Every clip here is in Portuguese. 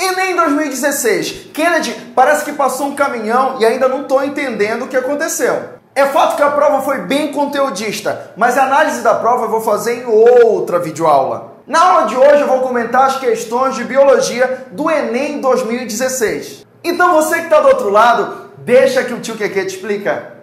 Enem 2016. Kennedy, parece que passou um caminhão e ainda não estou entendendo o que aconteceu. É fato que a prova foi bem conteudista, mas a análise da prova eu vou fazer em outra videoaula. Na aula de hoje eu vou comentar as questões de biologia do Enem 2016. Então você que está do outro lado, deixa que o tio Keke te explica.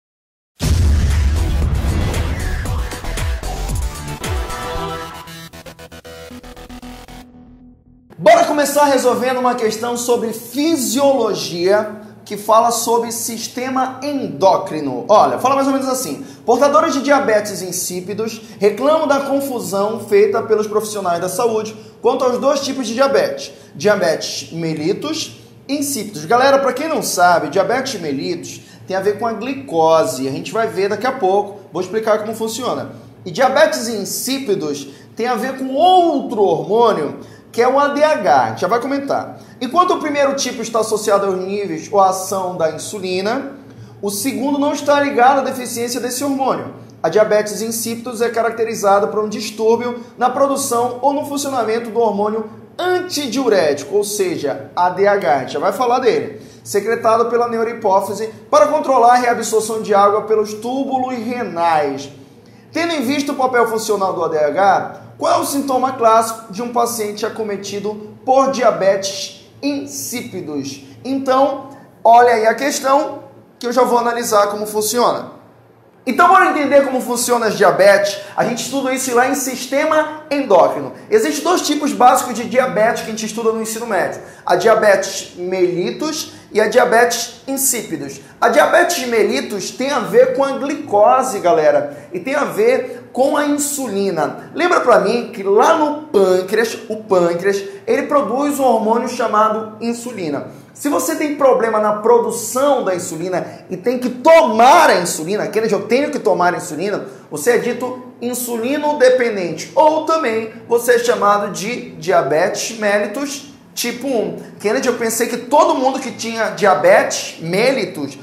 Bora começar resolvendo uma questão sobre fisiologia que fala sobre sistema endócrino. Olha, fala mais ou menos assim. Portadores de diabetes insípidos reclamam da confusão feita pelos profissionais da saúde quanto aos dois tipos de diabetes. Diabetes mellitus e insípidos. Galera, para quem não sabe, diabetes mellitus tem a ver com a glicose. A gente vai ver daqui a pouco. Vou explicar como funciona. E diabetes insípidos tem a ver com outro hormônio que é o ADH, a gente já vai comentar. Enquanto o primeiro tipo está associado aos níveis ou à ação da insulina, o segundo não está ligado à deficiência desse hormônio. A diabetes insípidos é caracterizada por um distúrbio na produção ou no funcionamento do hormônio antidiurético, ou seja, ADH, a gente já vai falar dele, secretado pela neurohipófise para controlar a reabsorção de água pelos túbulos renais. Tendo em vista o papel funcional do ADH, qual é o sintoma clássico de um paciente acometido por diabetes insípidos? Então, olha aí a questão que eu já vou analisar como funciona. Então, para entender como funciona as diabetes, a gente estuda isso lá em sistema endócrino. Existem dois tipos básicos de diabetes que a gente estuda no ensino médio. A diabetes mellitus e a diabetes insípidos. A diabetes mellitus tem a ver com a glicose, galera, e tem a ver com a insulina. Lembra para mim que lá no pâncreas, o pâncreas, ele produz um hormônio chamado insulina. Se você tem problema na produção da insulina e tem que tomar a insulina, Kennedy, eu tenho que tomar a insulina, você é dito insulino dependente. Ou também você é chamado de diabetes mellitus tipo 1. Kennedy, eu pensei que todo mundo que tinha diabetes mellitus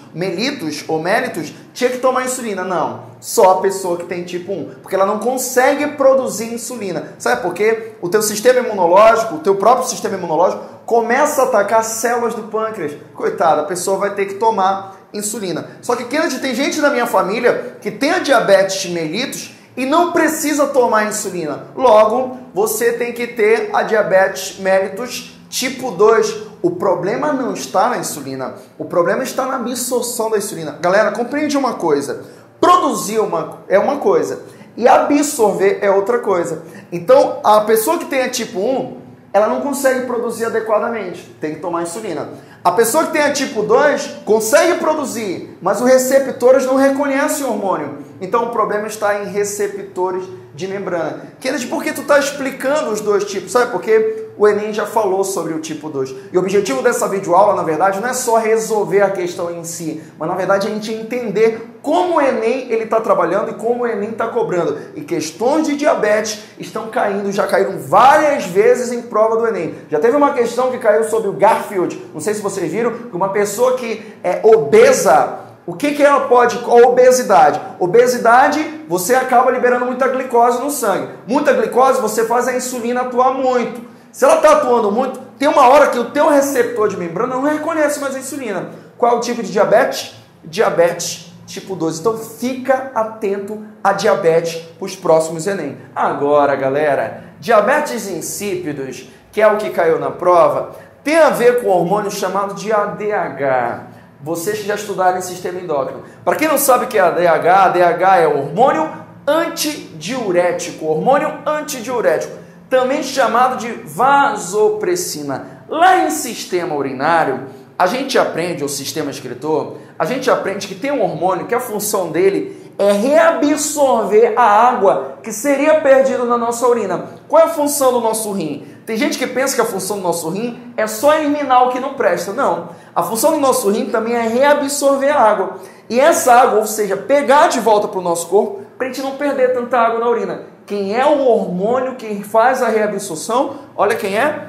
tinha que tomar insulina. Não, só a pessoa que tem tipo 1, porque ela não consegue produzir insulina. Sabe por quê? O teu sistema imunológico, o teu próprio sistema imunológico começa a atacar células do pâncreas. Coitada, a pessoa vai ter que tomar insulina. Só que, Kennedy, tem gente da minha família que tem a diabetes mellitus e não precisa tomar insulina. Logo, você tem que ter a diabetes mellitus tipo 2. O problema não está na insulina, o problema está na absorção da insulina. Galera, compreende uma coisa, produzir é uma coisa e absorver é outra coisa. Então, a pessoa que tem a tipo 1, ela não consegue produzir adequadamente, tem que tomar insulina. A pessoa que tem a tipo 2 consegue produzir, mas os receptores não reconhecem o hormônio. Então, o problema está em receptores de membrana. Kennedy, por que tu está explicando os dois tipos? Sabe por quê? O Enem já falou sobre o tipo 2. E o objetivo dessa videoaula, na verdade, não é só resolver a questão em si, mas, na verdade, a gente entender como o Enem está trabalhando e como o Enem está cobrando. E questões de diabetes estão caindo, já caíram várias vezes em prova do Enem. Já teve uma questão que caiu sobre o Garfield, não sei se vocês viram, que uma pessoa que é obesa, o que ela pode? Qual a obesidade? Obesidade, você acaba liberando muita glicose no sangue. Muita glicose, você faz a insulina atuar muito. Se ela está atuando muito, tem uma hora que o teu receptor de membrana não reconhece mais a insulina. Qual é o tipo de diabetes? Diabetes tipo 2. Então fica atento a diabetes para os próximos Enem. Agora, galera, diabetes insípidos, que é o que caiu na prova, tem a ver com o hormônio chamado de ADH. Vocês que já estudaram em sistema endócrino. Para quem não sabe o que é ADH, ADH é o hormônio antidiurético. Hormônio antidiurético, também chamado de vasopressina. Lá em sistema urinário, a gente aprende, ou sistema excretor, a gente aprende que tem um hormônio que a função dele é reabsorver a água que seria perdida na nossa urina. Qual é a função do nosso rim? Tem gente que pensa que a função do nosso rim é só eliminar o que não presta. Não. A função do nosso rim também é reabsorver a água. E essa água, ou seja, pegar de volta para o nosso corpo, para a gente não perder tanta água na urina. Quem é o hormônio que faz a reabsorção? Olha quem é?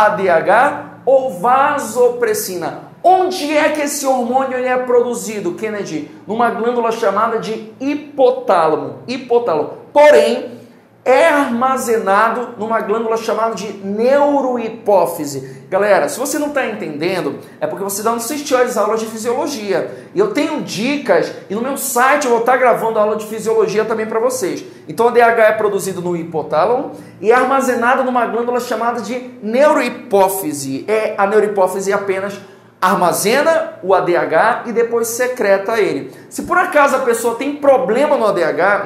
ADH ou vasopressina. Onde é que esse hormônio ele é produzido, Kennedy? Numa glândula chamada de hipotálamo. Hipotálamo. Porém, é armazenado numa glândula chamada de neurohipófise. Galera, se você não está entendendo, é porque você não assistiu às aulas de fisiologia. E eu tenho dicas, e no meu site eu vou estar gravando aula de fisiologia também para vocês. Então a DH é produzido no hipotálamo e é armazenado numa glândula chamada de neurohipófise. A neurohipófise apenas armazena o ADH e depois secreta ele. Se por acaso a pessoa tem problema no ADH,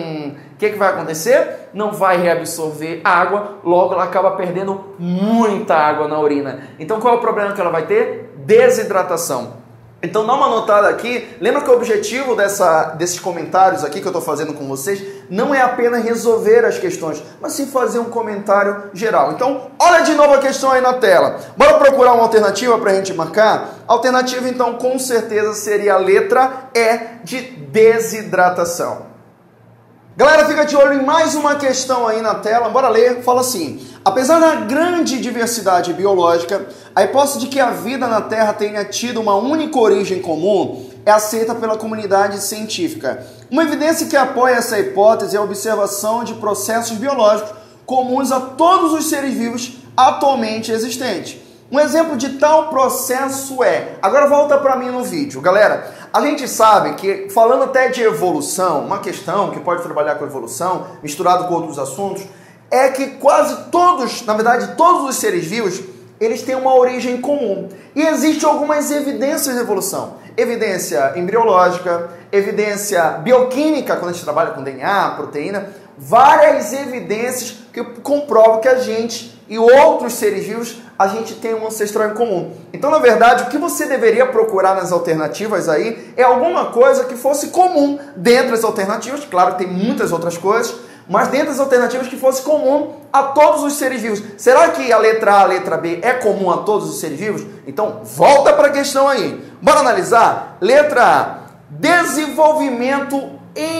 o que vai acontecer? Não vai reabsorver água, logo ela acaba perdendo muita água na urina. Então qual é o problema que ela vai ter? Desidratação. Então dá uma notada aqui, lembra que o objetivo desses comentários aqui que eu estou fazendo com vocês não é apenas resolver as questões, mas sim fazer um comentário geral. Então olha de novo a questão aí na tela. Bora procurar uma alternativa para a gente marcar? A alternativa então com certeza seria a letra E de desidratação. Galera, fica de olho em mais uma questão aí na tela, bora ler. Fala assim: apesar da grande diversidade biológica, a hipótese de que a vida na Terra tenha tido uma única origem comum é aceita pela comunidade científica. Uma evidência que apoia essa hipótese é a observação de processos biológicos comuns a todos os seres vivos atualmente existentes. Um exemplo de tal processo agora volta para mim no vídeo, galera. A gente sabe que, falando até de evolução, uma questão que pode trabalhar com evolução, misturado com outros assuntos, é que quase todos, na verdade todos os seres vivos, eles têm uma origem comum. E existem algumas evidências de evolução. Evidência embriológica, evidência bioquímica, quando a gente trabalha com DNA, proteína, várias evidências que comprovam que a gente e outros seres vivos, a gente tem um ancestral em comum. Então, na verdade, o que você deveria procurar nas alternativas aí é alguma coisa que fosse comum dentre as alternativas. Claro que tem muitas outras coisas, mas dentre as alternativas que fosse comum a todos os seres vivos. Será que a letra A, a letra B é comum a todos os seres vivos? Então, volta para a questão aí. Bora analisar? Letra A, desenvolvimento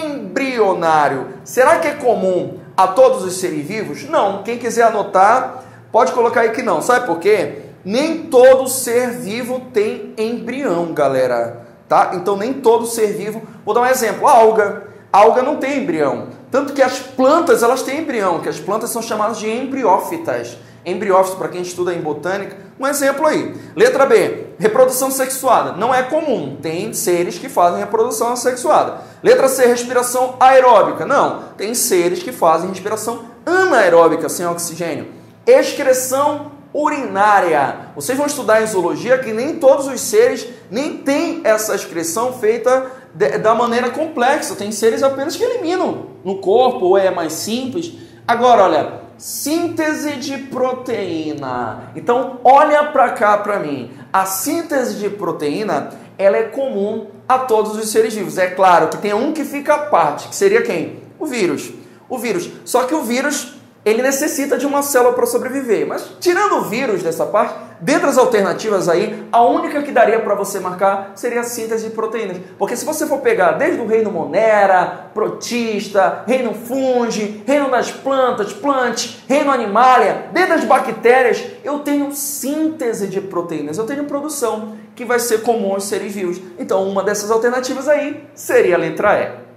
embrionário. Será que é comum a todos os seres vivos? Não. Quem quiser anotar, pode colocar aí que não. Sabe por quê? Nem todo ser vivo tem embrião, galera. Tá? Então, nem todo ser vivo... Vou dar um exemplo. A alga. A alga não tem embrião. Tanto que as plantas, elas têm embrião, que as plantas são chamadas de embriófitas. Embriófitos, para quem estuda em botânica, um exemplo aí. Letra B, reprodução sexuada. Não é comum, tem seres que fazem reprodução assexuada. Letra C, respiração aeróbica. Não, tem seres que fazem respiração anaeróbica, sem oxigênio. Excreção urinária. Vocês vão estudar em zoologia que nem todos os seres nem têm essa excreção feita da maneira complexa. Tem seres apenas que eliminam no corpo, ou é mais simples. Agora, olha, síntese de proteína. Então, olha para cá para mim. A síntese de proteína, ela é comum a todos os seres vivos. É claro que tem um que fica à parte, que seria quem? O vírus. O vírus. Só que o vírus, ele necessita de uma célula para sobreviver. Mas, tirando o vírus dessa parte, dentre as alternativas aí, a única que daria para você marcar seria a síntese de proteínas. Porque se você for pegar desde o reino Monera, protista, reino fungi, reino das plantas, plant, reino animalia, desde as bactérias, eu tenho síntese de proteínas, eu tenho produção que vai ser comum aos seres vivos. Então, uma dessas alternativas aí seria a letra E.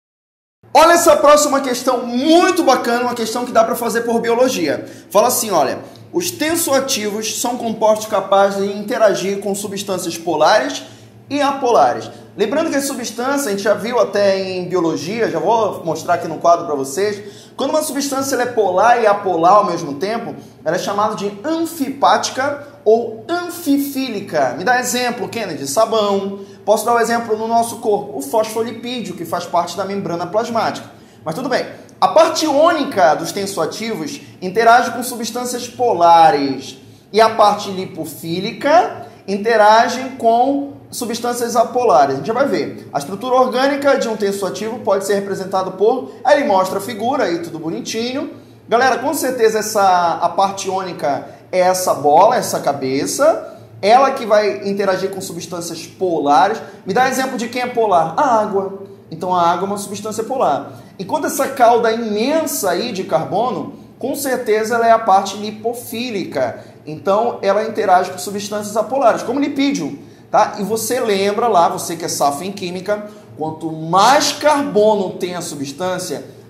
Olha essa próxima questão muito bacana, uma questão que dá para fazer por biologia. Fala assim, olha, os tensoativos são compostos capazes de interagir com substâncias polares e apolares. Lembrando que as substâncias, a gente já viu até em biologia, já vou mostrar aqui no quadro para vocês, quando uma substância ela é polar e apolar ao mesmo tempo, ela é chamada de anfipática ou anfifílica. Me dá exemplo, Kennedy, sabão. Posso dar um exemplo no nosso corpo, o fosfolipídio, que faz parte da membrana plasmática. Mas tudo bem. A parte iônica dos tensoativos interage com substâncias polares e a parte lipofílica interage com substâncias apolares. A gente já vai ver. A estrutura orgânica de um tensoativo pode ser representada por... Aí ele mostra a figura aí, tudo bonitinho. Galera, com certeza a parte iônica é essa bola, essa cabeça. Ela que vai interagir com substâncias polares. Me dá exemplo de quem é polar? A água. Então a água é uma substância polar. Enquanto essa cauda imensa aí de carbono, com certeza ela é a parte lipofílica. Então ela interage com substâncias apolares, como lipídio. Tá? E você lembra lá, você que é safo em química, quanto mais carbono tem a substância,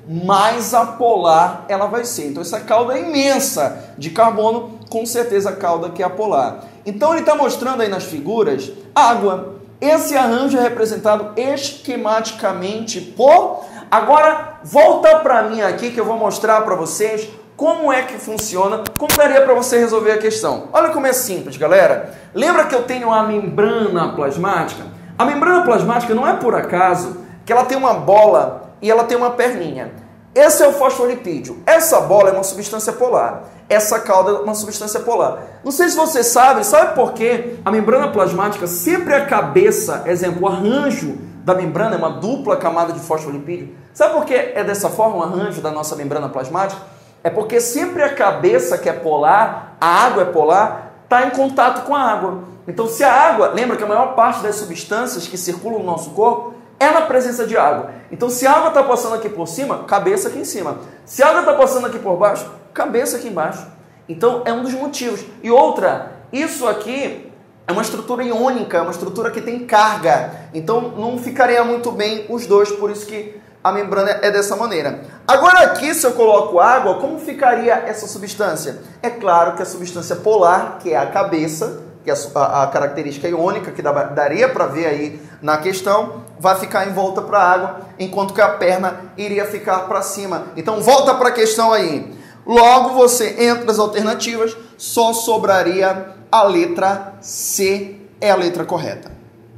mais apolar ela vai ser. Então essa cauda é imensa de carbono, com certeza a cauda que é apolar. Então ele está mostrando aí nas figuras água. Esse arranjo é representado esquematicamente por... Agora volta para mim aqui que eu vou mostrar para vocês como é que funciona, como daria para você resolver a questão. Olha como é simples, galera. Lembra que eu tenho a membrana plasmática? A membrana plasmática não é por acaso que ela tem uma bola e ela tem uma perninha. Esse é o fosfolipídio. Essa bola é uma substância polar. Essa cauda é uma substância polar. Não sei se você sabe por que a membrana plasmática, sempre a cabeça, exemplo, o arranjo da membrana é uma dupla camada de fosfolipídio. Sabe por que é dessa forma o arranjo da nossa membrana plasmática? É porque sempre a cabeça que é polar, a água é polar, está em contato com a água. Então se a água, lembra que a maior parte das substâncias que circulam no nosso corpo é na presença de água. Então se a água está passando aqui por cima, cabeça aqui em cima. Se a água está passando aqui por baixo, cabeça aqui embaixo. Então é um dos motivos. E outra, isso aqui é uma estrutura iônica, é uma estrutura que tem carga. Então não ficaria muito bem os dois, por isso que a membrana é dessa maneira. Agora aqui, se eu coloco água, como ficaria essa substância? É claro que a substância polar, que é a cabeça, que é a característica iônica, que daria para ver aí na questão, vai ficar em volta para a água, enquanto que a perna iria ficar para cima. Então volta para a questão aí. Logo, você, entre as alternativas, só sobraria a letra C, é a letra correta.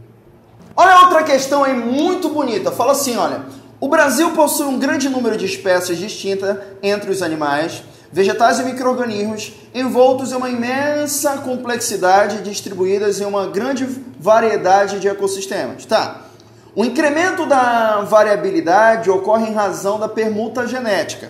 Olha outra questão aí muito bonita. Fala assim, olha, o Brasil possui um grande número de espécies distintas entre os animais, vegetais e micro-organismos, envoltos em uma imensa complexidade, distribuídas em uma grande variedade de ecossistemas. Tá. O incremento da variabilidade ocorre em razão da permuta genética,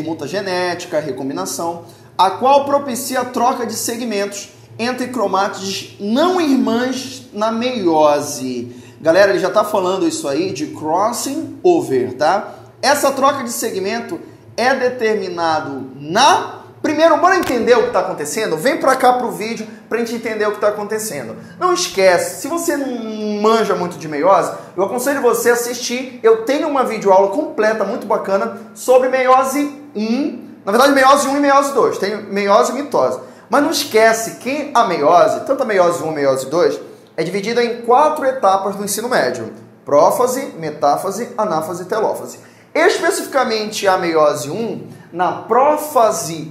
recombinação, a qual propicia a troca de segmentos entre cromátides não irmãs na meiose. Galera, ele já está falando isso aí de crossing over, tá? Essa troca de segmento é determinado na... Primeiro, bora entender o que está acontecendo? Vem para cá para o vídeo para a gente entender o que está acontecendo. Não esquece, se você não manja muito de meiose, eu aconselho você a assistir. Eu tenho uma videoaula completa, muito bacana, sobre meiose 1. Na verdade, meiose 1 e meiose 2. Tem meiose e mitose. Mas não esquece que a meiose, tanto a meiose 1 e a meiose 2, é dividida em 4 etapas do ensino médio. Prófase, metáfase, anáfase e telófase. Especificamente a meiose 1, na prófase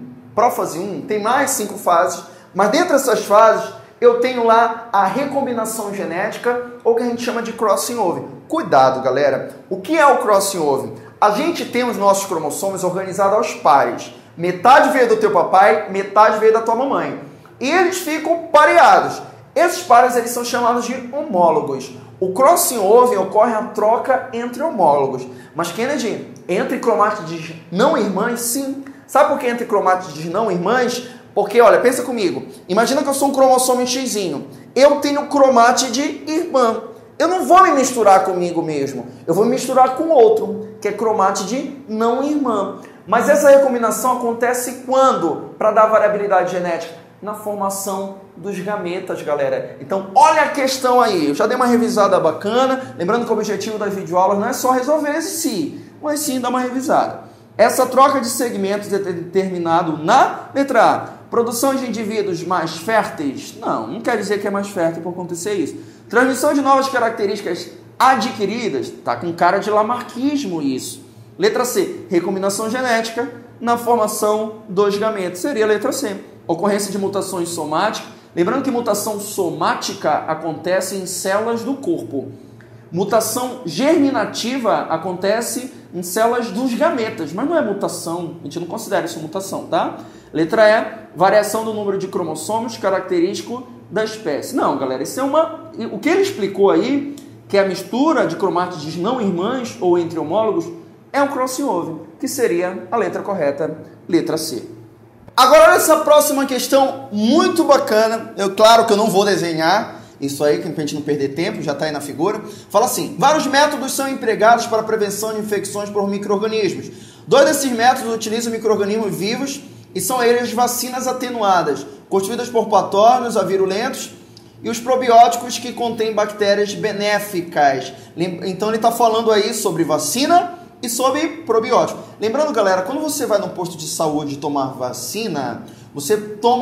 1 tem mais 5 fases, mas dentro dessas fases eu tenho lá a recombinação genética, ou que a gente chama de crossing over. Cuidado, galera. O que é o crossing over? A gente tem os nossos cromossomos organizados aos pares. Metade veio do teu papai, metade veio da tua mamãe. E eles ficam pareados. Esses pares eles são chamados de homólogos. O crossing over ocorre a troca entre homólogos. Mas, Kennedy, entre cromátides não irmãs, sim. Sabe por que entre cromátides não irmãs? Porque, olha, pensa comigo. Imagina que eu sou um cromossomo Xzinho. Eu tenho cromátide irmã. Eu não vou me misturar comigo mesmo. Eu vou me misturar com outro, que é cromátide não irmã. Mas essa recombinação acontece quando? Para dar variabilidade genética? Na formação dos gametas, galera. Então, olha a questão aí. Eu já dei uma revisada bacana. Lembrando que o objetivo das videoaulas não é só resolver esse si, mas sim dar uma revisada. Essa troca de segmentos é determinado na letra A. Produção de indivíduos mais férteis? Não quer dizer que é mais fértil por acontecer isso. Transmissão de novas características adquiridas? Tá com cara de lamarquismo isso. Letra C. Recombinação genética na formação dos gametas. Seria a letra C. Ocorrência de mutações somáticas. Lembrando que mutação somática acontece em células do corpo. Mutação germinativa acontece em células dos gametas, mas não é mutação, a gente não considera isso mutação, tá? Letra E, variação do número de cromossomos característico da espécie. Não, galera, isso é uma... O que ele explicou aí, que é a mistura de cromátides não irmãs ou entre homólogos, é um crossing over, que seria a letra correta, letra C. Agora, olha essa próxima questão muito bacana. Claro que eu não vou desenhar isso aí, que a gente não perder tempo, já está aí na figura. Fala assim, vários métodos são empregados para a prevenção de infecções por micro-organismos. 2 desses métodos utilizam micro-organismos vivos e são eles vacinas atenuadas, constituídas por patógenos avirulentos e os probióticos que contêm bactérias benéficas. Então ele está falando aí sobre vacina e sobre probiótico. Lembrando, galera, quando você vai no posto de saúde tomar vacina, você toma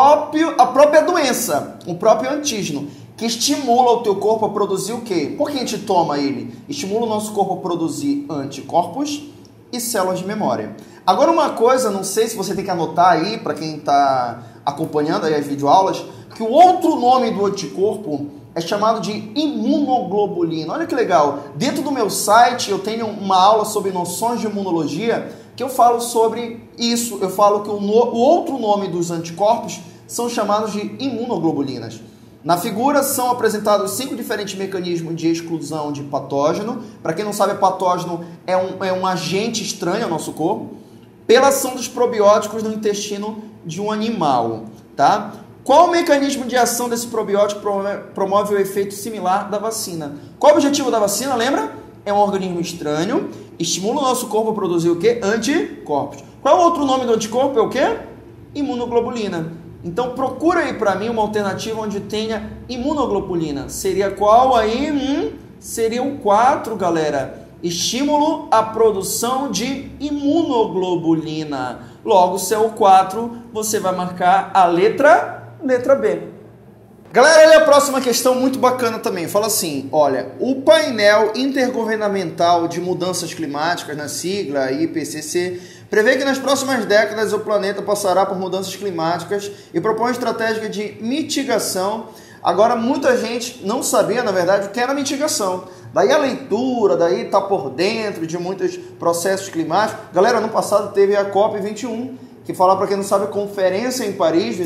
a própria doença, o próprio antígeno, que estimula o teu corpo a produzir o quê? Por que a gente toma ele? Estimula o nosso corpo a produzir anticorpos e células de memória. Agora uma coisa, não sei se você tem que anotar aí, para quem está acompanhando aí as videoaulas, que o outro nome do anticorpo é chamado de imunoglobulina. Olha que legal. Dentro do meu site eu tenho uma aula sobre noções de imunologia que eu falo sobre isso. Eu falo que o outro nome dos anticorpos são chamados de imunoglobulinas. Na figura são apresentados 5 diferentes mecanismos de exclusão de patógeno. Para quem não sabe, patógeno é um agente estranho ao nosso corpo, pela ação dos probióticos no intestino de um animal, tá? Qual o mecanismo de ação desse probiótico promove o efeito similar da vacina? Qual o objetivo da vacina, lembra? É um organismo estranho, estimula o nosso corpo a produzir o quê? Anticorpos. Qual é o outro nome do anticorpo? É o quê? Imunoglobulina. Então procura aí para mim uma alternativa onde tenha imunoglobulina. Seria qual aí? Seria o 4, galera. Estímulo à produção de imunoglobulina. Logo, se é o 4, você vai marcar a letra B. Galera, olha a próxima questão muito bacana também. Fala assim, olha, o painel intergovernamental de mudanças climáticas, na sigla IPCC, prevê que nas próximas décadas o planeta passará por mudanças climáticas e propõe estratégia de mitigação. Agora, muita gente não sabia, na verdade, o que era mitigação. Daí a leitura, daí tá por dentro de muitos processos climáticos. Galera, ano passado teve a COP21, que fala, para quem não sabe, conferência em Paris,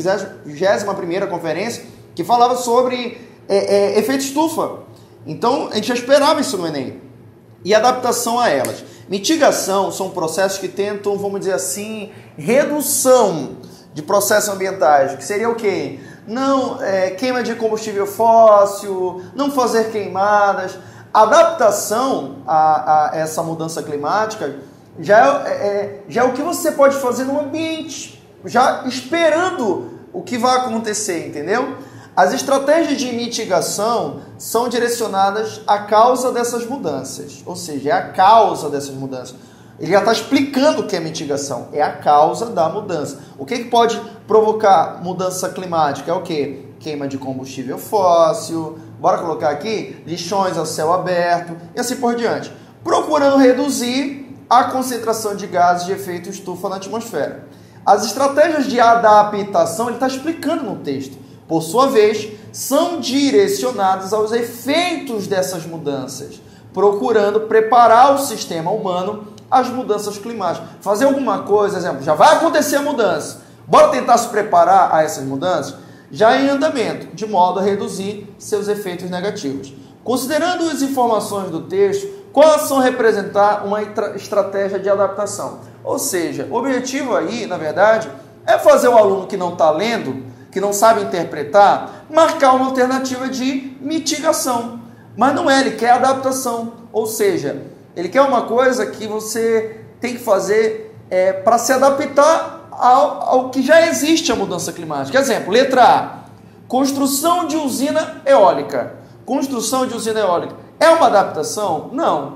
21ª conferência, que falava sobre efeito estufa. Então, a gente já esperava isso no Enem. E adaptação a elas. Mitigação são processos que tentam, vamos dizer assim, redução de processos ambientais, que seria o quê? Não queima de combustível fóssil, não fazer queimadas. Adaptação a essa mudança climática já é o que você pode fazer no ambiente, já esperando o que vai acontecer, entendeu? As estratégias de mitigação são direcionadas à causa dessas mudanças, ou seja, é a causa dessas mudanças. Ele já está explicando o que é mitigação, é a causa da mudança. O que pode provocar mudança climática? É o quê? Queima de combustível fóssil, bora colocar aqui, lixões ao céu aberto e assim por diante. Procurando reduzir a concentração de gases de efeito estufa na atmosfera. As estratégias de adaptação, ele está explicando no texto, por sua vez, são direcionadas aos efeitos dessas mudanças, procurando preparar o sistema humano às mudanças climáticas. Fazer alguma coisa, exemplo, já vai acontecer a mudança, bora tentar se preparar a essas mudanças? Já em andamento, de modo a reduzir seus efeitos negativos. Considerando as informações do texto, qual ação representar uma estratégia de adaptação? Ou seja, o objetivo aí, na verdade, é fazer o aluno que não está lendo, que não sabe interpretar, marcar uma alternativa de mitigação. Mas não é, ele quer adaptação. Ou seja, ele quer uma coisa que você tem que fazer para se adaptar ao que já existe a mudança climática. Exemplo, letra A, construção de usina eólica. Construção de usina eólica é uma adaptação? Não.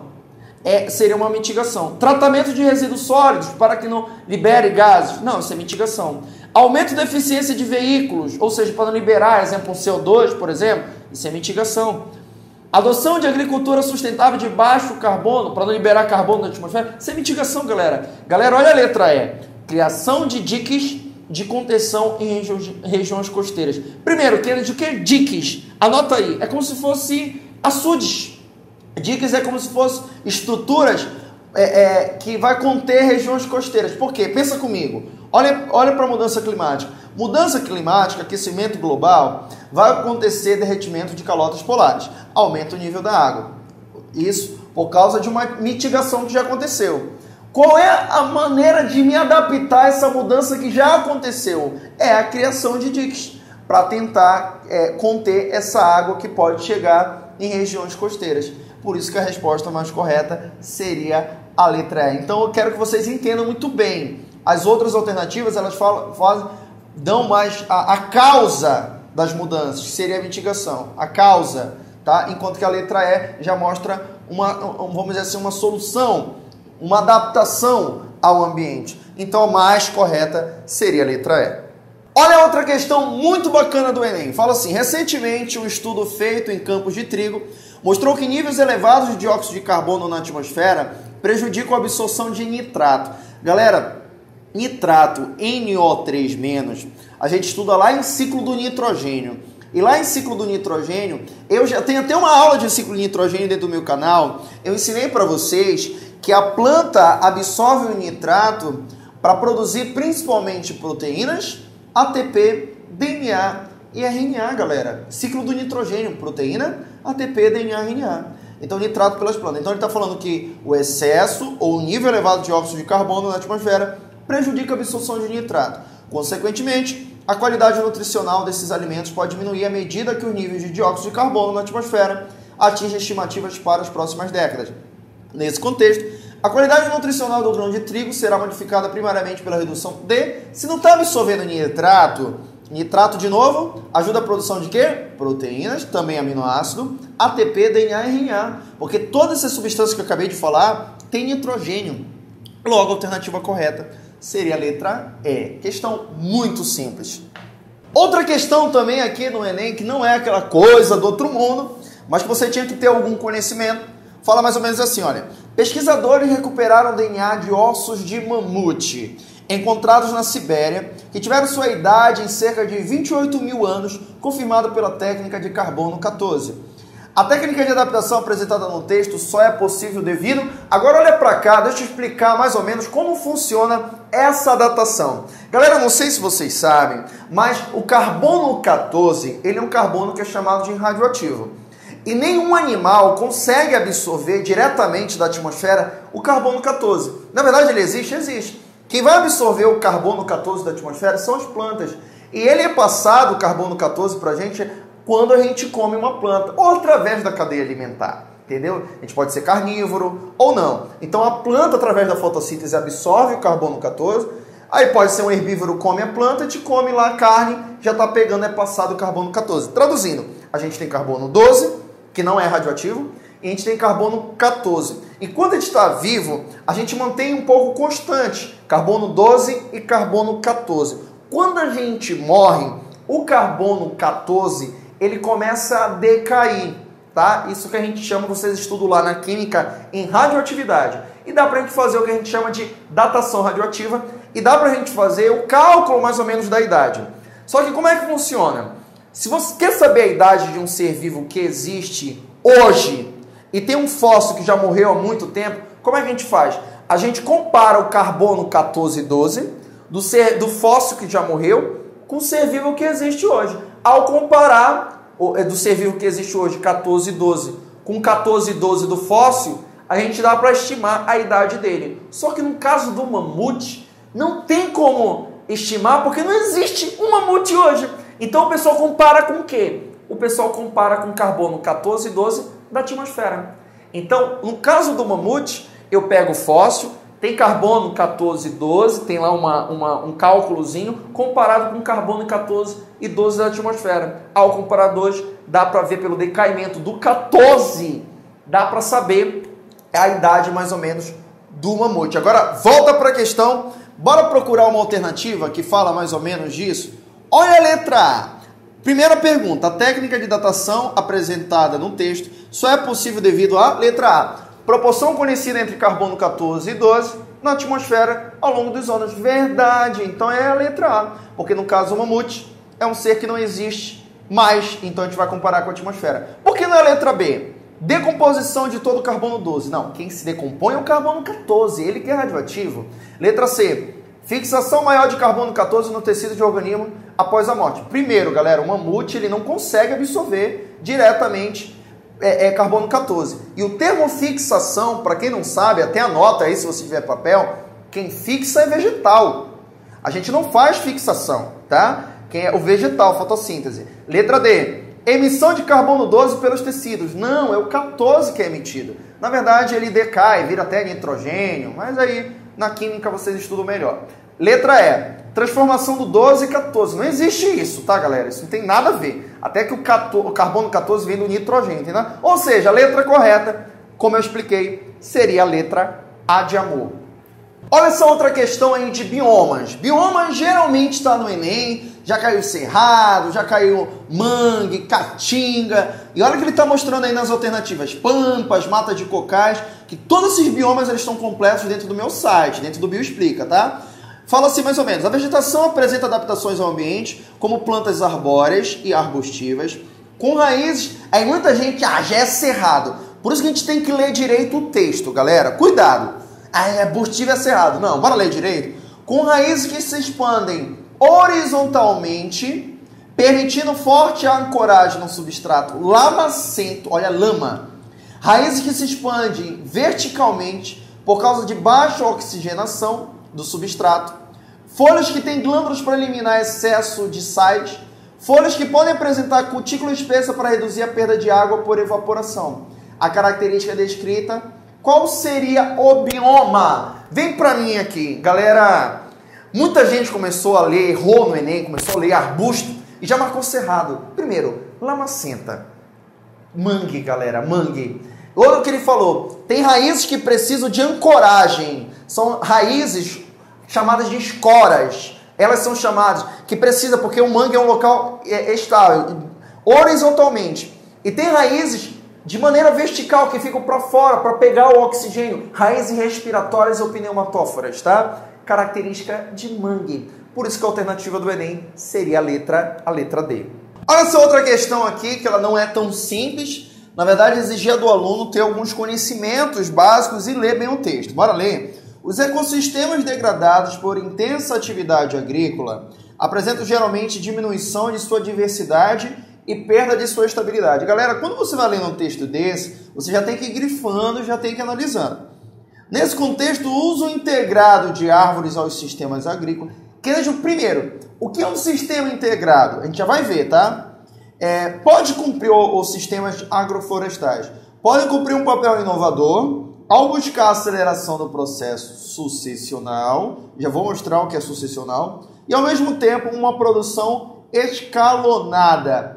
Seria uma mitigação. Tratamento de resíduos sólidos para que não libere gases? Não, isso é mitigação. Aumento da eficiência de veículos, ou seja, para não liberar, exemplo, um CO2, por exemplo, isso é mitigação. Adoção de agricultura sustentável de baixo carbono, para não liberar carbono na atmosfera, isso é mitigação, galera. Galera, olha a letra E. Criação de diques de contenção em regiões costeiras. Primeiro, o que é diques? Anota aí, é como se fosse açudes. Diques é como se fosse estruturas que vai conter regiões costeiras. Por quê? Pensa comigo. Olha para a mudança climática. Mudança climática, aquecimento global, vai acontecer derretimento de calotas polares. Aumenta o nível da água. Isso por causa de uma mitigação que já aconteceu. Qual é a maneira de me adaptar a essa mudança que já aconteceu? É a criação de diques, para tentar conter essa água que pode chegar em regiões costeiras. Por isso que a resposta mais correta seria a letra E. Então eu quero que vocês entendam muito bem. As outras alternativas, elas dão mais a causa das mudanças, que seria a mitigação, a causa, tá? Enquanto que a letra E já mostra vamos dizer assim, uma solução, uma adaptação ao ambiente. Então a mais correta seria a letra E. Olha outra questão muito bacana do Enem. Fala assim, recentemente um estudo feito em campos de trigo mostrou que níveis elevados de dióxido de carbono na atmosfera prejudicam a absorção de nitrato. Galera, nitrato, NO3-, a gente estuda lá em ciclo do nitrogênio. E lá em ciclo do nitrogênio, eu já tenho até uma aula de ciclo de nitrogênio dentro do meu canal. Eu ensinei para vocês que a planta absorve o nitrato para produzir principalmente proteínas, ATP, DNA e RNA, galera. Ciclo do nitrogênio, proteína, ATP, DNA, RNA. Então, nitrato pelas plantas. Então, ele está falando que o excesso ou o nível elevado de dióxido de carbono na atmosfera prejudica a absorção de nitrato. Consequentemente, a qualidade nutricional desses alimentos pode diminuir à medida que os níveis de dióxido de carbono na atmosfera atingem estimativas para as próximas décadas. Nesse contexto, a qualidade nutricional do grão de trigo será modificada primariamente pela redução de... Se não está absorvendo nitrato, nitrato de novo ajuda a produção de quê? Proteínas, também aminoácido, ATP, DNA e RNA. Porque todas essas substâncias que eu acabei de falar têm nitrogênio. Logo, a alternativa correta seria a letra E. Questão muito simples. Outra questão também aqui no Enem, que não é aquela coisa do outro mundo, mas que você tinha que ter algum conhecimento, fala mais ou menos assim, olha. Pesquisadores recuperaram DNA de ossos de mamute encontrados na Sibéria, que tiveram sua idade em cerca de 28 mil anos, confirmada pela técnica de carbono 14. A técnica de adaptação apresentada no texto só é possível devido... Agora olha para cá, deixa eu explicar mais ou menos como funciona essa datação. Galera, não sei se vocês sabem, mas o carbono 14, ele é um carbono que é chamado de radioativo. E nenhum animal consegue absorver diretamente da atmosfera o carbono 14. Na verdade, ele existe? Existe. Quem vai absorver o carbono 14 da atmosfera são as plantas. E ele é passado, o carbono 14, para a gente quando a gente come uma planta, ou através da cadeia alimentar, entendeu? A gente pode ser carnívoro ou não. Então a planta, através da fotossíntese, absorve o carbono 14, aí pode ser um herbívoro, come a planta, te come lá a carne, já está pegando, é passado o carbono 14. Traduzindo, a gente tem carbono 12, que não é radioativo, e a gente tem carbono 14. E quando a gente está vivo, a gente mantém um pouco constante, carbono 12 e carbono 14. Quando a gente morre, o carbono 14, ele começa a decair, tá? Isso que a gente chama, vocês estudam lá na química, em radioatividade. E dá pra gente fazer o que a gente chama de datação radioativa, e dá pra gente fazer o cálculo mais ou menos da idade. Só que como é que funciona? Se você quer saber a idade de um ser vivo que existe hoje, e tem um fóssil que já morreu há muito tempo, como é que a gente faz? A gente compara o carbono 14 e 12 do fóssil que já morreu com o ser vivo que existe hoje. Ao comparar do ser vivo que existe hoje, 14 e 12, com 14 e 12 do fóssil, a gente dá para estimar a idade dele. Só que no caso do mamute, não tem como estimar, porque não existe um mamute hoje. Então o pessoal compara com o quê? O pessoal compara com carbono 14 e 12 da atmosfera. Então, no caso do mamute, eu pego o fóssil, tem carbono 14 e 12, tem lá um cálculozinho, comparado com carbono 14 e 12 da atmosfera. Ao comparar dois, dá para ver pelo decaimento do 14, dá para saber a idade mais ou menos do mamute. Agora, volta para a questão, bora procurar uma alternativa que fala mais ou menos disso? Olha a letra A. Primeira pergunta, a técnica de datação apresentada no texto só é possível devido à letra A. Proporção conhecida entre carbono 14 e 12 na atmosfera ao longo dos anos. Verdade, então é a letra A. Porque no caso o mamute é um ser que não existe mais, então a gente vai comparar com a atmosfera. Por que não é a letra B? Decomposição de todo o carbono 12. Não, quem se decompõe é o carbono 14, ele que é radioativo. Letra C. Fixação maior de carbono 14 no tecido de organismo após a morte. Primeiro, galera, o mamute ele não consegue absorver diretamente carbono 14. E o termo fixação, para quem não sabe, até anota aí se você tiver papel, quem fixa é vegetal. A gente não faz fixação, tá? Quem é o vegetal, fotossíntese. Letra D. Emissão de carbono 12 pelos tecidos. Não, é o 14 que é emitido. Na verdade, ele decai, vira até nitrogênio, mas aí na química vocês estudam melhor. Letra E. Transformação do 12 e 14. Não existe isso, tá, galera? Isso não tem nada a ver. Até que o carbono 14 vem do nitrogênio, entendeu? Ou seja, a letra correta, como eu expliquei, seria a letra A de amor. Olha essa outra questão aí de biomas. Biomas geralmente está no Enem, já caiu Cerrado, já caiu Mangue, Caatinga. E olha que ele está mostrando aí nas alternativas, Pampas, Mata de Cocais, que todos esses biomas eles estão completos dentro do meu site, dentro do Bioexplica, tá? Fala assim mais ou menos, a vegetação apresenta adaptações ao ambiente, como plantas arbóreas e arbustivas, com raízes, aí muita gente, já é Cerrado. Por isso que a gente tem que ler direito o texto, galera. Cuidado. Arbustivo é Cerrado. Não, bora ler direito. Com raízes que se expandem horizontalmente, permitindo forte ancoragem no substrato lamacento, olha, lama. Raízes que se expandem verticalmente por causa de baixa oxigenação do substrato. Folhas que têm glândulas para eliminar excesso de sais. Folhas que podem apresentar cutícula espessa para reduzir a perda de água por evaporação. A característica descrita, qual seria o bioma? Vem para mim aqui, galera. Muita gente começou a ler, errou no Enem, começou a ler arbusto e já marcou Cerrado. Primeiro, lamacenta. Mangue, galera, mangue. Outro que ele falou, tem raízes que precisam de ancoragem. São raízes chamadas de escoras. Elas são chamadas, que precisa, porque o mangue é um local estável, horizontalmente. E tem raízes de maneira vertical, que ficam para fora, para pegar o oxigênio. Raízes respiratórias ou pneumatóforas, tá? Característica de mangue. Por isso que a alternativa do Enem seria a letra D. Olha essa outra questão aqui, que ela não é tão simples. Na verdade, exigia do aluno ter alguns conhecimentos básicos e ler bem o texto. Bora ler? Os ecossistemas degradados por intensa atividade agrícola apresentam geralmente diminuição de sua diversidade e perda de sua estabilidade. Galera, quando você vai lendo um texto desse, você já tem que ir grifando, já tem que ir analisando. Nesse contexto, o uso integrado de árvores aos sistemas agrícolas. Primeiro, o que é um sistema integrado? A gente já vai ver, tá? Pode cumprir os sistemas agroflorestais. Podem cumprir um papel inovador ao buscar a aceleração do processo sucessional. Já vou mostrar o que é sucessional. E, ao mesmo tempo, uma produção escalonada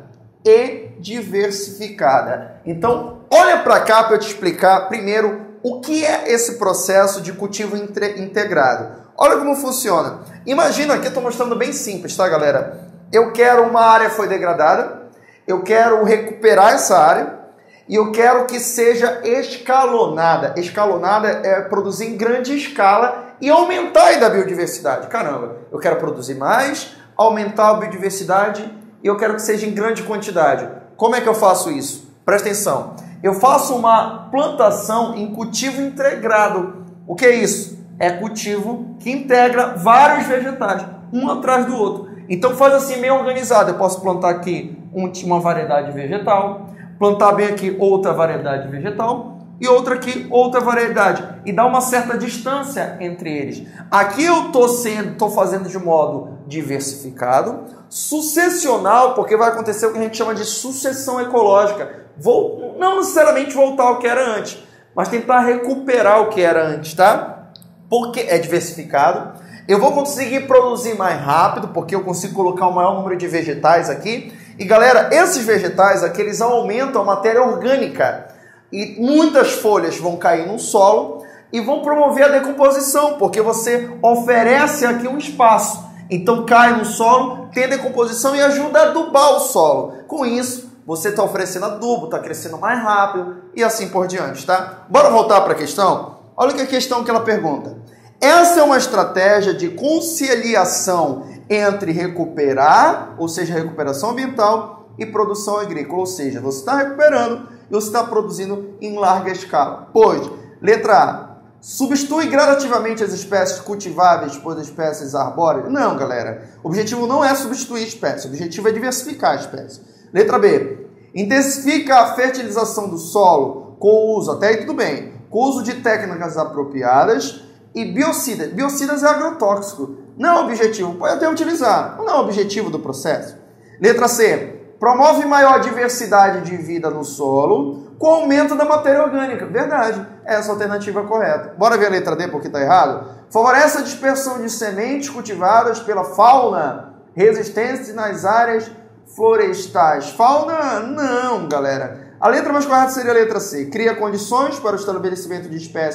e diversificada. Então, olha para cá para eu te explicar primeiro o que é esse processo de cultivo integrado. Olha como funciona. Imagina, aqui eu estou mostrando bem simples, tá, galera? Eu quero uma área foi degradada, eu quero recuperar essa área e eu quero que seja escalonada. Escalonada é produzir em grande escala e aumentar ainda a biodiversidade. Caramba, eu quero produzir mais, aumentar a biodiversidade e eu quero que seja em grande quantidade. Como é que eu faço isso? Presta atenção. Eu faço uma plantação em cultivo integrado. O que é isso? É cultivo que integra vários vegetais, um atrás do outro. Então faz assim meio organizado. Eu posso plantar aqui uma variedade vegetal, plantar bem aqui outra variedade vegetal e outra aqui outra variedade. E dar uma certa distância entre eles. Aqui eu estou fazendo de modo diversificado, sucessional, porque vai acontecer o que a gente chama de sucessão ecológica. Não necessariamente voltar ao que era antes, mas tentar recuperar o que era antes, tá? Porque é diversificado. Eu vou conseguir produzir mais rápido, porque eu consigo colocar o maior número de vegetais aqui. E galera, esses vegetais aqui, eles aumentam a matéria orgânica. E muitas folhas vão cair no solo e vão promover a decomposição, porque você oferece aqui um espaço. Então cai no solo, tem decomposição e ajuda a adubar o solo. Com isso, você está oferecendo adubo, está crescendo mais rápido e assim por diante, tá? Bora voltar para a questão? Olha que a questão que ela pergunta. Essa é uma estratégia de conciliação entre recuperar, ou seja, recuperação ambiental, e produção agrícola. Ou seja, você está recuperando e você está produzindo em larga escala. Pois, letra A, substitui gradativamente as espécies cultiváveis por espécies arbóreas? Não, galera. O objetivo não é substituir espécies, o objetivo é diversificar a espécie. Letra B, intensifica a fertilização do solo com o uso, até aí tudo bem, com o uso de técnicas apropriadas e biocidas. Biocidas é agrotóxico. Não é o objetivo, pode até utilizar, mas não é o objetivo do processo. Letra C, promove maior diversidade de vida no solo com aumento da matéria orgânica. Verdade, essa alternativa é correta. Bora ver a letra D porque está errado. Favorece a dispersão de sementes cultivadas pela fauna resistentes nas áreas florestais. Fauna, não, galera. A letra mais correta seria a letra C. Cria condições para o estabelecimento de espécies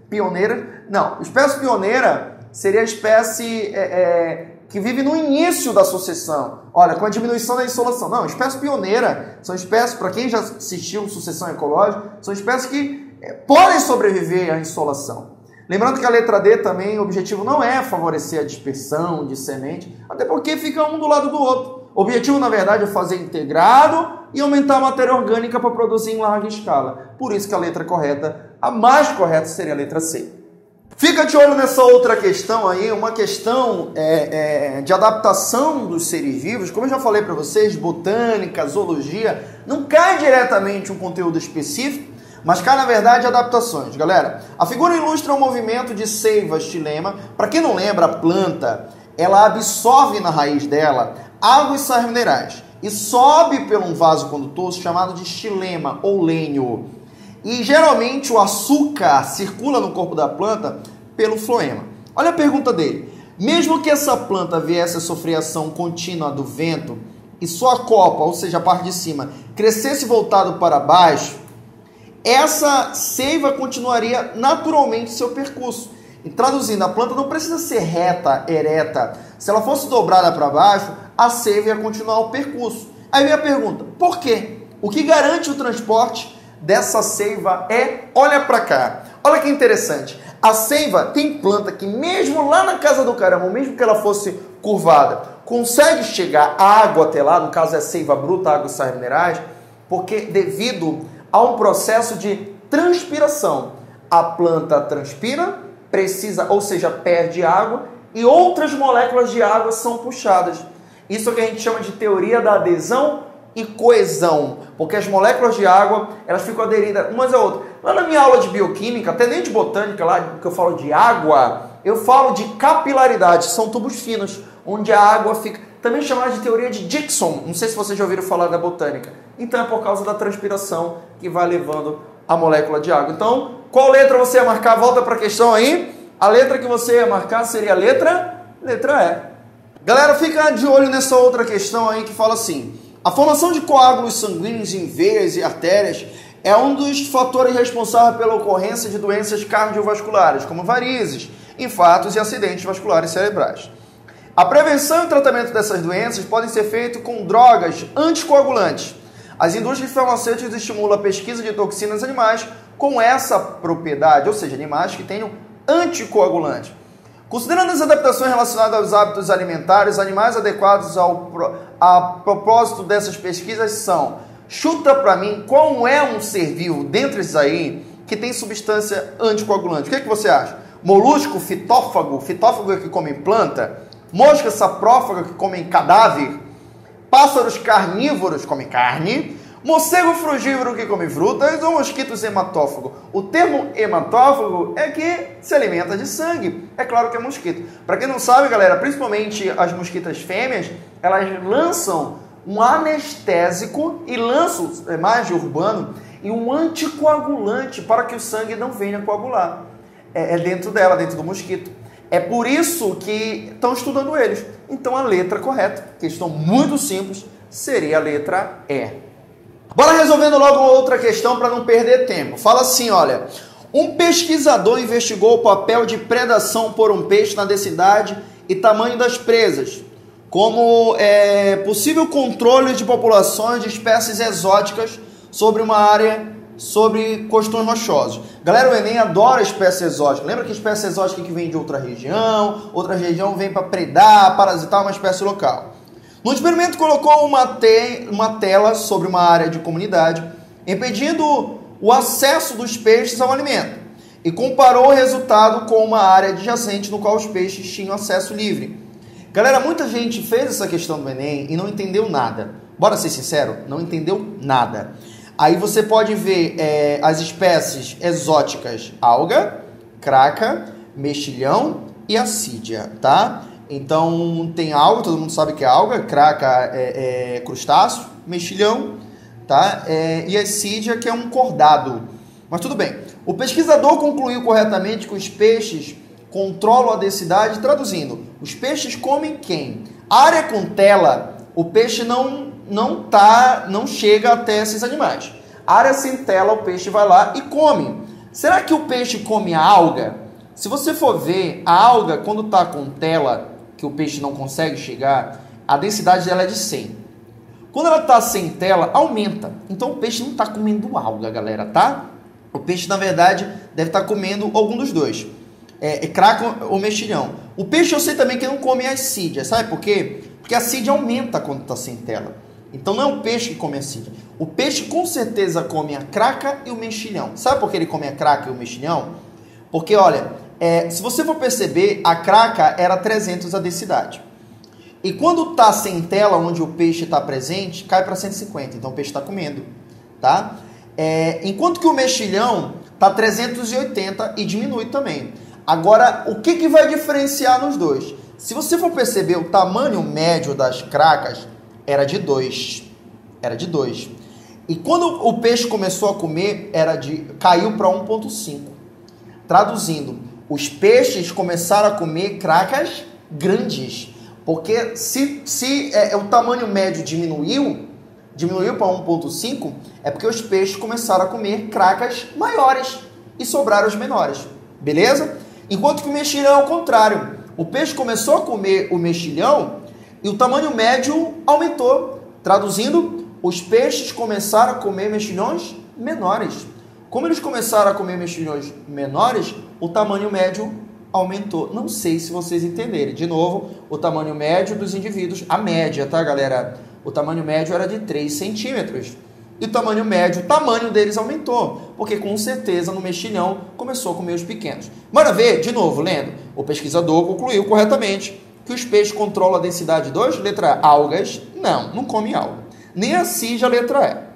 pioneira? Não, espécie pioneira seria a espécie que vive no início da sucessão. Olha, com a diminuição da insolação. Não, espécie pioneira são espécies, para quem já assistiu Sucessão Ecológica, são espécies que podem sobreviver à insolação. Lembrando que a letra D também, o objetivo não é favorecer a dispersão de semente, até porque fica um do lado do outro. O objetivo, na verdade, é fazer integrado e aumentar a matéria orgânica para produzir em larga escala. Por isso que a letra correta, a mais correta, seria a letra C. Fica de olho nessa outra questão aí, uma questão de adaptação dos seres vivos. Como eu já falei para vocês, botânica, zoologia, não cai diretamente um conteúdo específico, mas cai, na verdade, adaptações. Galera, a figura ilustra o movimento de seiva xilema. Para quem não lembra, a planta, ela absorve na raiz dela água e sais minerais e sobe por um vaso condutor chamado de xilema ou lenho. E geralmente o açúcar circula no corpo da planta pelo floema. Olha a pergunta dele. Mesmo que essa planta viesse a sofrer ação contínua do vento e sua copa, ou seja, a parte de cima, crescesse voltado para baixo, essa seiva continuaria naturalmente seu percurso. E traduzindo, a planta não precisa ser reta, ereta. Se ela fosse dobrada para baixo, a seiva ia continuar o percurso. Aí vem a pergunta, por quê? O que garante o transporte dessa seiva olha para cá. Olha que interessante. A seiva tem planta que mesmo lá na casa do caramba, mesmo que ela fosse curvada, consegue chegar água até lá, no caso é seiva bruta, água e sais minerais, porque devido a um processo de transpiração. A planta transpira, precisa, ou seja, perde água, e outras moléculas de água são puxadas. Isso é o que a gente chama de teoria da adesão e coesão, porque as moléculas de água, elas ficam aderidas umas a outras. Lá na minha aula de bioquímica, até nem de botânica, lá que eu falo de água, eu falo de capilaridade, são tubos finos, onde a água fica, também chamada de teoria de Dickson, não sei se vocês já ouviram falar da botânica. Então é por causa da transpiração que vai levando a molécula de água. Então, qual letra você ia marcar? Volta para a questão aí. A letra que você ia marcar seria a letra E. Galera, fica de olho nessa outra questão aí que fala assim: a formação de coágulos sanguíneos em veias e artérias é um dos fatores responsáveis pela ocorrência de doenças cardiovasculares, como varizes, infartos e acidentes vasculares cerebrais. A prevenção e o tratamento dessas doenças podem ser feitos com drogas anticoagulantes. As indústrias farmacêuticas estimulam a pesquisa de toxinas animais com essa propriedade, ou seja, animais que tenham anticoagulantes. Considerando as adaptações relacionadas aos hábitos alimentares, animais adequados a propósito dessas pesquisas são: chuta para mim qual é um ser vivo dentre esses aí que tem substância anticoagulante. O que você acha? Molusco, fitófago é que come planta, mosca saprófaga que come cadáver, pássaros carnívoros que comem carne, morcego frugívoro que come frutas ou mosquitos hematófago. O termo hematófago é que se alimenta de sangue. É claro que é mosquito. Para quem não sabe, galera, principalmente as mosquitas fêmeas, elas lançam um anestésico e lançam, mais de urbano, e um anticoagulante para que o sangue não venha coagular. É dentro dela, dentro do mosquito. É por isso que estão estudando eles. Então a letra correta, questão muito simples, seria a letra E. Bora resolvendo logo outra questão para não perder tempo. Fala assim, olha: um pesquisador investigou o papel de predação por um peixe na densidade e tamanho das presas, como possível controle de populações de espécies exóticas sobre uma área sobre costões rochosos. Galera, o Enem adora espécie exótica. Lembra que espécie exótica que vem de outra região vem para predar, parasitar uma espécie local. No experimento colocou uma tela sobre uma área de comunidade, impedindo o acesso dos peixes ao alimento, e comparou o resultado com uma área adjacente no qual os peixes tinham acesso livre. Galera, muita gente fez essa questão do Enem e não entendeu nada. Bora ser sincero, não entendeu nada. Aí você pode ver as espécies exóticas: alga, craca, mexilhão e assídia, tá? Então tem alga, todo mundo sabe que é alga, craca é crustáceo, mexilhão, tá? E assídia, que é um cordado. Mas tudo bem. O pesquisador concluiu corretamente que os peixes controlam a densidade, traduzindo: os peixes comem quem? A área com tela, o peixe não chega até esses animais. A área sem tela, o peixe vai lá e come. Será que o peixe come a alga? Se você for ver, a alga, quando está com tela, que o peixe não consegue chegar, a densidade dela é de 100. Quando ela está sem tela, aumenta. Então o peixe não está comendo alga, galera, tá? O peixe, na verdade, deve estar comendo algum dos dois. Craca ou mexilhão. O peixe eu sei também que não come as sídeas. Sabe por quê? Porque a sídia aumenta quando está sem tela. Então não é o peixe que come a sídia. O peixe com certeza come a craca e o mexilhão. Sabe por que ele come a craca e o mexilhão? Porque, olha, se você for perceber, a craca era 300 a densidade. E quando está sem tela, onde o peixe está presente, cai para 150. Então o peixe está comendo, tá? Enquanto que o mexilhão está 380 e diminui também. Agora, o que vai diferenciar nos dois? Se você for perceber, o tamanho médio das cracas era de 2. Era de 2. E quando o peixe começou a comer, caiu para 1,5. Traduzindo, os peixes começaram a comer cracas grandes. Porque se o tamanho médio diminuiu para 1,5, é porque os peixes começaram a comer cracas maiores e sobraram os menores. Beleza? Enquanto que o mexilhão é o contrário. O peixe começou a comer o mexilhão e o tamanho médio aumentou. Traduzindo, os peixes começaram a comer mexilhões menores. Como eles começaram a comer mexilhões menores, o tamanho médio aumentou. Não sei se vocês entenderem. De novo, o tamanho médio dos indivíduos, a média, tá, galera? O tamanho médio era de 3 centímetros. E o tamanho deles aumentou. Porque, com certeza, no mexilhão, começou a comer os pequenos. Bora ver, de novo, lendo. O pesquisador concluiu corretamente que os peixes controlam a densidade 2, letra A, algas. Não come alga. Nem a sídia, letra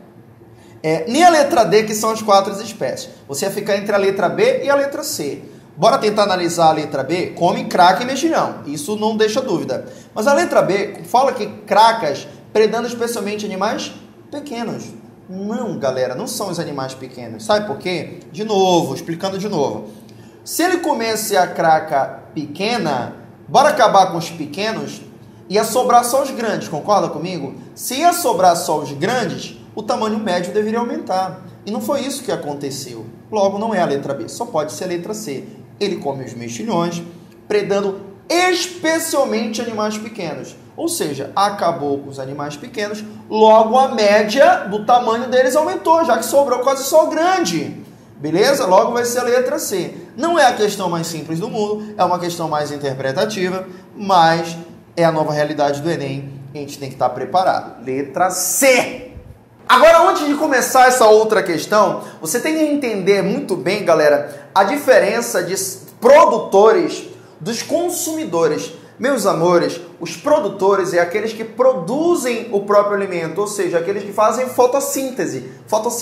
E. Nem a letra D, que são as 4 espécies. Você ia ficar entre a letra B e a letra C. Bora tentar analisar a letra B? Come craca e mexilhão. Isso não deixa dúvida. Mas a letra B fala que cracas predando especialmente animais pequenos. Não, galera, não são os animais pequenos. Sabe por quê? De novo, explicando de novo. Se ele comesse a craca pequena, bora acabar com os pequenos, ia sobrar só os grandes, concorda comigo? Se ia sobrar só os grandes, o tamanho médio deveria aumentar. E não foi isso que aconteceu. Logo, não é a letra B, só pode ser a letra C. Ele come os mexilhões, predando especialmente animais pequenos. Ou seja, acabou com os animais pequenos, logo a média do tamanho deles aumentou, já que sobrou quase só o grande. Beleza? Logo vai ser a letra C. Não é a questão mais simples do mundo, é uma questão mais interpretativa, mas é a nova realidade do Enem e a gente tem que estar preparado. Letra C. Agora, antes de começar essa outra questão, você tem que entender muito bem, galera, a diferença de produtores dos consumidores. Meus amores, os produtores é aqueles que produzem o próprio alimento, ou seja, aqueles que fazem fotossíntese.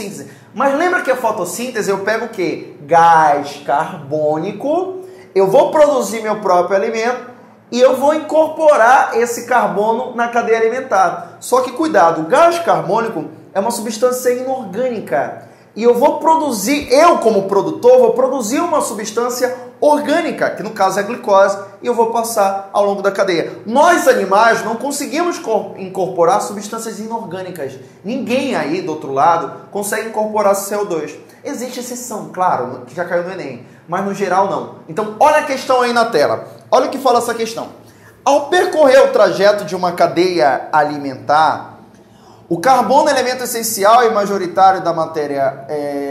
Mas lembra que a fotossíntese eu pego o quê? Gás carbônico, eu vou produzir meu próprio alimento e eu vou incorporar esse carbono na cadeia alimentar. Só que cuidado, o gás carbônico é uma substância inorgânica. E eu como produtor, vou produzir uma substância orgânica, que no caso é a glicose, e eu vou passar ao longo da cadeia. Nós, animais, não conseguimos incorporar substâncias inorgânicas. Ninguém aí, do outro lado, consegue incorporar CO2. Existe exceção, claro, que já caiu no Enem, mas no geral não. Então, olha a questão aí na tela. Olha o que fala essa questão. Ao percorrer o trajeto de uma cadeia alimentar, o carbono é elemento essencial e majoritário da matéria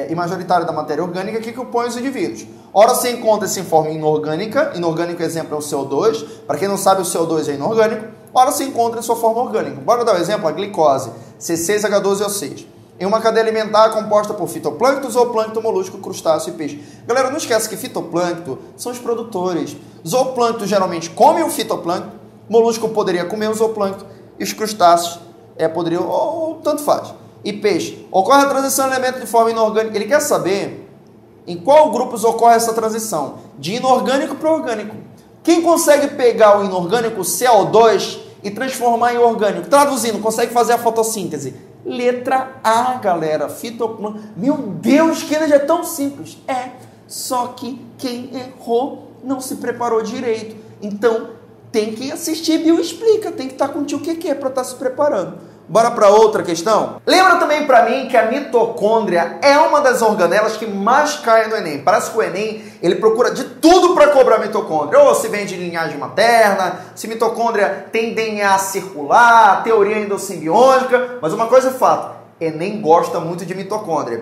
orgânica que compõe os indivíduos. Ora se encontra-se em forma inorgânica, inorgânico exemplo é o CO2, para quem não sabe o CO2 é inorgânico, ora se encontra em sua forma orgânica. Bora dar um exemplo, a glicose, C6H12O6. Em uma cadeia alimentar composta por fitoplâncton, zooplâncton, molusco, crustáceo e peixe. Galera, não esquece que fitoplâncton são os produtores. Zooplâncton geralmente come o fitoplâncton, molusco poderia comer o zooplâncton e os crustáceos poderiam, ou tanto faz. E peixe. Ocorre a transição de elemento de forma inorgânica. Ele quer saber em qual grupos ocorre essa transição, de inorgânico para orgânico. Quem consegue pegar o inorgânico, CO2, e transformar em orgânico? Traduzindo, consegue fazer a fotossíntese. Letra A, galera. Fitoplâncton. Meu Deus, que energia é tão simples. Só que quem errou não se preparou direito. Então, tem que assistir Bioexplica, tem que estar com o tio QQ para estar se preparando. Bora para outra questão? Lembra também para mim que a mitocôndria é uma das organelas que mais cai no Enem. Parece que o Enem, ele procura de tudo para cobrar mitocôndria. Ou se vem de linhagem materna, se mitocôndria tem DNA circular, teoria endossimbiótica. Mas uma coisa é fato, Enem gosta muito de mitocôndria.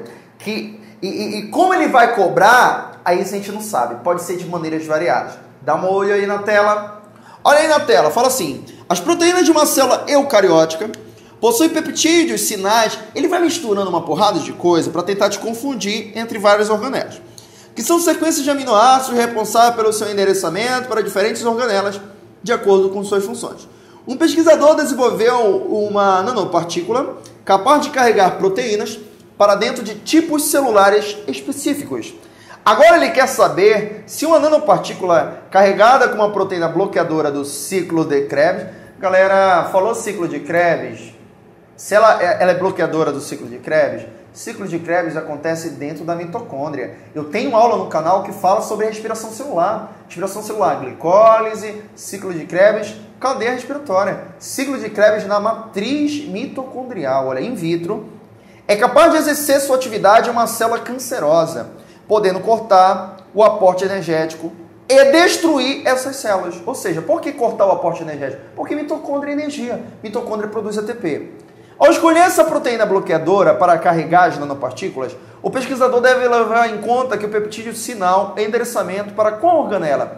E como ele vai cobrar, aí a gente não sabe. Pode ser de maneiras variadas. Dá uma olho aí na tela. Olha aí na tela, fala assim. As proteínas de uma célula eucariótica possui peptídeos, sinais, ele vai misturando uma porrada de coisa para tentar te confundir entre várias organelas, que são sequências de aminoácidos responsáveis pelo seu endereçamento para diferentes organelas, de acordo com suas funções. Um pesquisador desenvolveu uma nanopartícula capaz de carregar proteínas para dentro de tipos celulares específicos. Agora ele quer saber se uma nanopartícula carregada com uma proteína bloqueadora do ciclo de Krebs, galera, falou ciclo de Krebs, se ela é bloqueadora do ciclo de Krebs, ciclo de Krebs acontece dentro da mitocôndria. Eu tenho aula no canal que fala sobre respiração celular. Respiração celular, glicólise, ciclo de Krebs, cadeia respiratória. Ciclo de Krebs na matriz mitocondrial, olha, in vitro. É capaz de exercer sua atividade em uma célula cancerosa, podendo cortar o aporte energético e destruir essas células. Ou seja, por que cortar o aporte energético? Porque mitocôndria é energia. Mitocôndria produz ATP. Ao escolher essa proteína bloqueadora para carregar as nanopartículas, o pesquisador deve levar em conta que o peptídeo sinal é endereçamento para qual organela?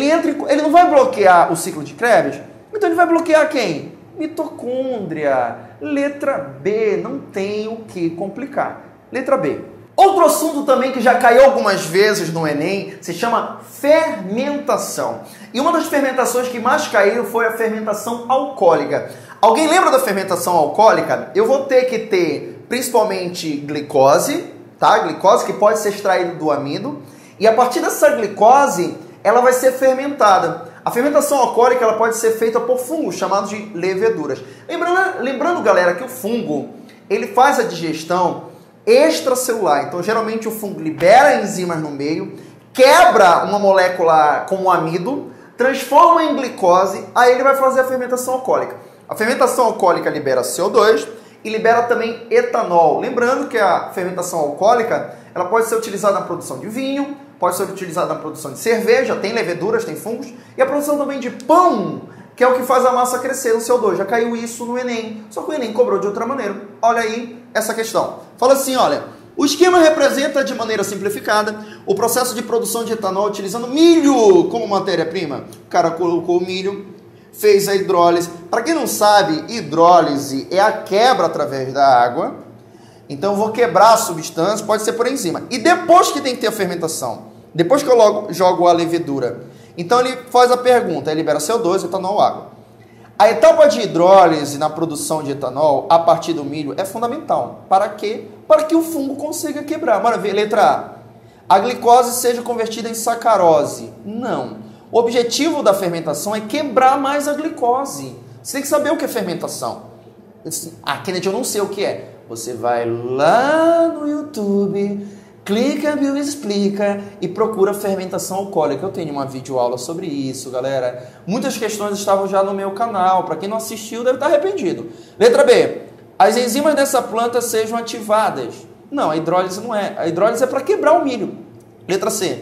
Ele não vai bloquear o ciclo de Krebs, então ele vai bloquear quem? Mitocôndria. Letra B, não tem o que complicar. Letra B. Outro assunto também que já caiu algumas vezes no Enem se chama fermentação. E uma das fermentações que mais caíram foi a fermentação alcoólica. Alguém lembra da fermentação alcoólica? Eu vou ter que ter principalmente glicose, tá? Glicose que pode ser extraída do amido. E a partir dessa glicose, ela vai ser fermentada. A fermentação alcoólica ela pode ser feita por fungos chamados de leveduras. Lembrando, galera, que o fungo ele faz a digestão extracelular. Então, geralmente o fungo libera enzimas no meio, quebra uma molécula como o amido, transforma em glicose, aí ele vai fazer a fermentação alcoólica. A fermentação alcoólica libera CO2 e libera também etanol. Lembrando que a fermentação alcoólica ela pode ser utilizada na produção de vinho, pode ser utilizada na produção de cerveja, tem leveduras, tem fungos, e a produção também de pão, que é o que faz a massa crescer no CO2. Já caiu isso no Enem, só que o Enem cobrou de outra maneira. Olha aí essa questão. Fala assim, olha, o esquema representa de maneira simplificada o processo de produção de etanol utilizando milho como matéria-prima. O cara colocou o milho, fez a hidrólise. Para quem não sabe, hidrólise é a quebra através da água. Então eu vou quebrar a substância, pode ser por enzima. E depois que tem que ter a fermentação, depois que eu jogo a levedura, então ele faz a pergunta, ele libera CO2, etanol, água. A etapa de hidrólise na produção de etanol a partir do milho é fundamental. Para quê? Para que o fungo consiga quebrar. Maravilha. Letra A. A glicose seja convertida em sacarose. Não. O objetivo da fermentação é quebrar mais a glicose. Você tem que saber o que é fermentação. Kennedy, eu não sei o que é. Você vai lá no YouTube, clica, Bill explica e procura fermentação alcoólica. Eu tenho uma videoaula sobre isso, galera. Muitas questões estavam já no meu canal. Para quem não assistiu, deve estar arrependido. Letra B. As enzimas dessa planta sejam ativadas. Não, a hidrólise não é. A hidrólise é para quebrar o milho. Letra C.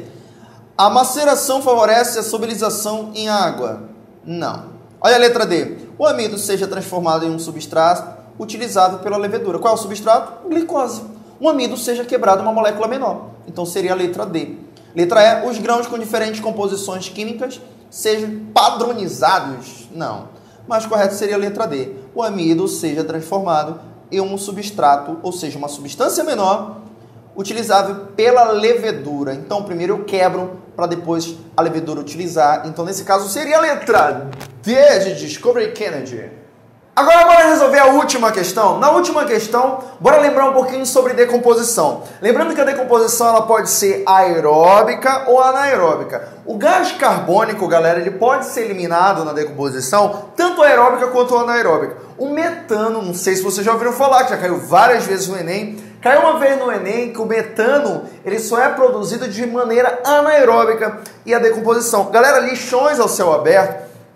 A maceração favorece a solubilização em água. Não. Olha a letra D. O amido seja transformado em um substrato utilizado pela levedura. Qual é o substrato? Glicose. O amido seja quebrado uma molécula menor. Então seria a letra D. Letra E. Os grãos com diferentes composições químicas sejam padronizados. Não. Mais correto seria a letra D. O amido seja transformado em um substrato, ou seja, uma substância menor utilizável pela levedura. Então, primeiro eu quebro para depois a levedura utilizar. Então, nesse caso, seria a letra D de Discovery Kennedy. Agora, bora resolver a última questão. Na última questão, bora lembrar um pouquinho sobre decomposição. Lembrando que a decomposição ela pode ser aeróbica ou anaeróbica. O gás carbônico, galera, ele pode ser eliminado na decomposição, tanto aeróbica quanto anaeróbica. O metano, não sei se vocês já ouviram falar, que já caiu várias vezes no Enem. Caiu uma vez no Enem que o metano ele só é produzido de maneira anaeróbica e a decomposição. Galera, lixões ao céu aberto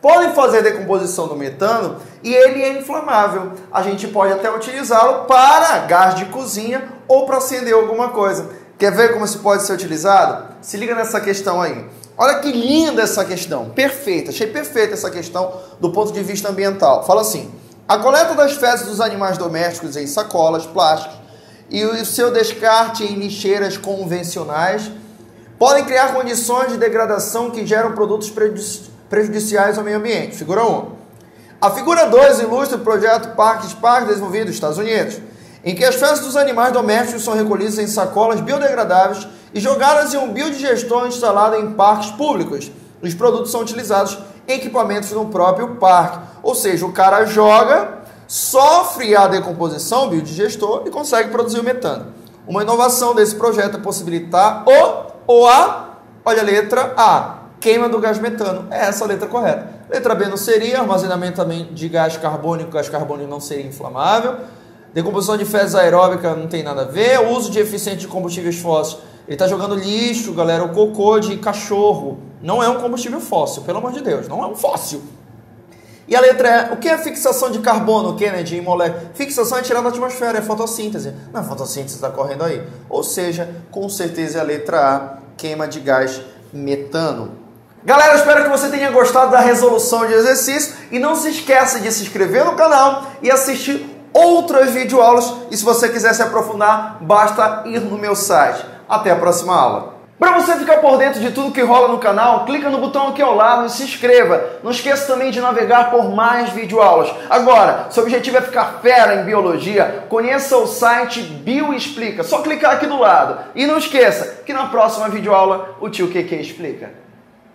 podem fazer decomposição do metano e ele é inflamável. A gente pode até utilizá-lo para gás de cozinha ou para acender alguma coisa. Quer ver como isso pode ser utilizado? Se liga nessa questão aí. Olha que linda essa questão, perfeita, achei perfeita essa questão do ponto de vista ambiental. Fala assim, a coleta das fezes dos animais domésticos em sacolas plásticas e o seu descarte em lixeiras convencionais podem criar condições de degradação que geram produtos prejudiciais ao meio ambiente. Figura 1. A figura 2 ilustra o projeto Parques desenvolvido nos Estados Unidos, em que as fezes dos animais domésticos são recolhidas em sacolas biodegradáveis e jogadas em um biodigestor instalado em parques públicos. Os produtos são utilizados em equipamentos no próprio parque. Ou seja, o cara joga, sofre a decomposição, o biodigestor, e consegue produzir o metano. Uma inovação desse projeto é possibilitar olha a letra A, queima do gás metano. É essa a letra correta. Letra B não seria, armazenamento também de gás carbônico não seria inflamável. Decomposição de fezes aeróbica não tem nada a ver. O uso de eficiente de combustíveis fósseis. Ele está jogando lixo, galera, o cocô de cachorro. Não é um combustível fóssil, pelo amor de Deus, não é um fóssil. E a letra E, o que é fixação de carbono, Kennedy, em molécula? Fixação é tirar da atmosfera, é fotossíntese. Não, a fotossíntese está correndo aí. Ou seja, com certeza é a letra A, queima de gás metano. Galera, espero que você tenha gostado da resolução de exercício e não se esqueça de se inscrever no canal e assistir outras videoaulas. E se você quiser se aprofundar, basta ir no meu site. Até a próxima aula. Para você ficar por dentro de tudo que rola no canal, clica no botão aqui ao lado e se inscreva. Não esqueça também de navegar por mais videoaulas. Agora, seu objetivo é ficar fera em biologia, conheça o site Bioexplica. Só clicar aqui do lado. E não esqueça que na próxima videoaula o tio QQ explica.